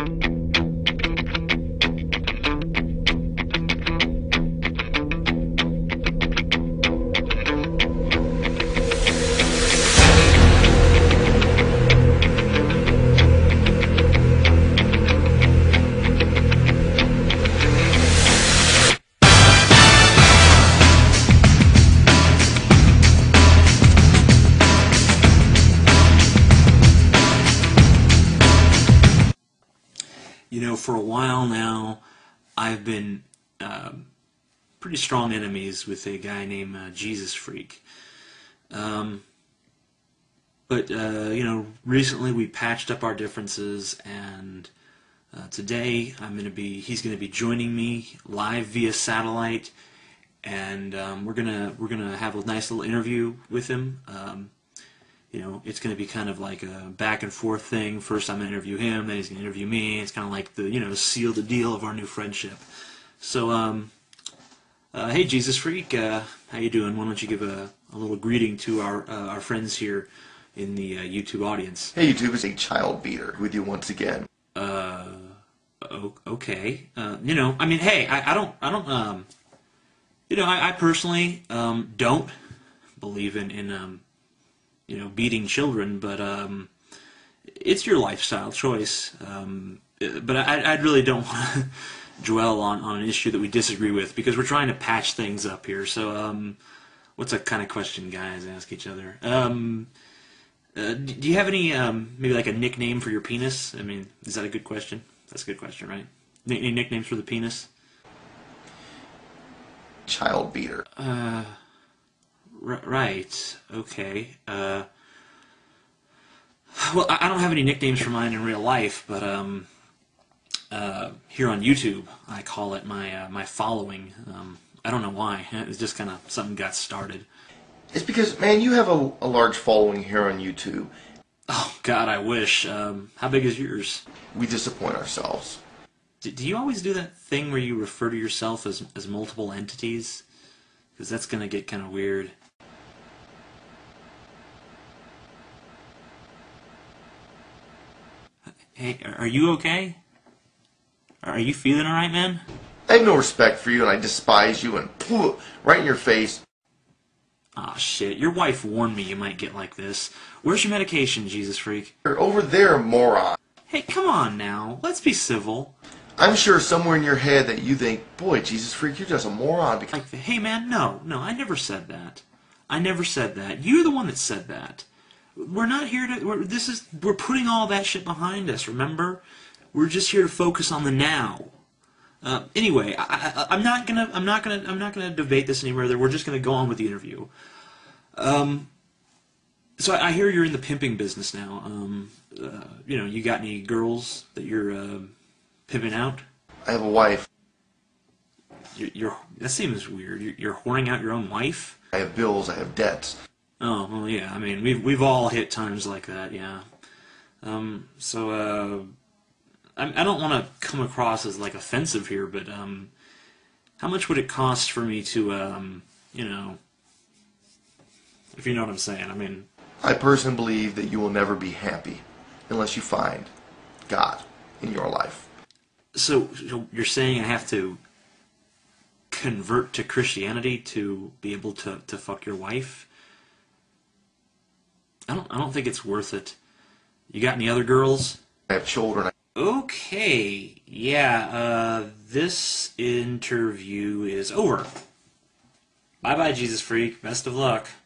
You know, for a while now, I've been pretty strong enemies with a guy named Jesus Freak. But you know, recently we patched up our differences, and today he's gonna be joining me live via satellite, and we're gonna have a nice little interview with him. You know, it's going to be kind of like a back and forth thing. First I'm going to interview him, then he's going to interview me. It's kind of like the, you know, seal the deal of our new friendship. So, hey Jesus Freak, how you doing? Why don't you give a little greeting to our friends here in the YouTube audience? Hey YouTube, it's a child beater with you once again. Okay. You know, I mean, hey, I don't, you know, I personally don't believe in you know, beating children, but it's your lifestyle choice. But I really don't want to dwell on an issue that we disagree with, because we're trying to patch things up here. So, what's a kind of question guys ask each other? Do you have any, maybe like a nickname for your penis? I mean, is that a good question? That's a good question, right? Any nicknames for the penis? Child beater. Right. Okay. Well, I don't have any nicknames for mine in real life, but here on YouTube, I call it my following. I don't know why. It's just kind of something got started. It's because, man, you have a large following here on YouTube. Oh God, I wish. How big is yours? We disappoint ourselves. Do you always do that thing where you refer to yourself as multiple entities? Because that's gonna get kind of weird. Hey, are you okay? Are you feeling alright, man? I have no respect for you, and I despise you, and poof, right in your face. Aw, shit. Your wife warned me you might get like this. Where's your medication, Jesus Freak? You're over there, moron. Hey, come on now. Let's be civil. I'm sure somewhere in your head that you think, boy, Jesus Freak, you're just a moron. Because Like, hey, man, no, I never said that. I never said that. You're the one that said that. We're not here to. We're putting all that shit behind us. Remember, we're just here to focus on the now. Anyway, I'm not gonna debate this anymore. We're just gonna go on with the interview. So I hear you're in the pimping business now. You know, you got any girls that you're pimping out? I have a wife. That seems weird. You're whoring out your own wife? I have bills. I have debts. Oh, well, yeah. I mean, we've all hit times like that, yeah. So I don't want to come across as like offensive here, but how much would it cost for me to you know, if you know what I'm saying? I mean, I personally believe that you will never be happy unless you find God in your life. So you're saying I have to convert to Christianity to be able to fuck your wife? I don't think it's worth it. You got any other girls? I have children. Okay, yeah, this interview is over. Bye-bye, Jesus Freak. Best of luck.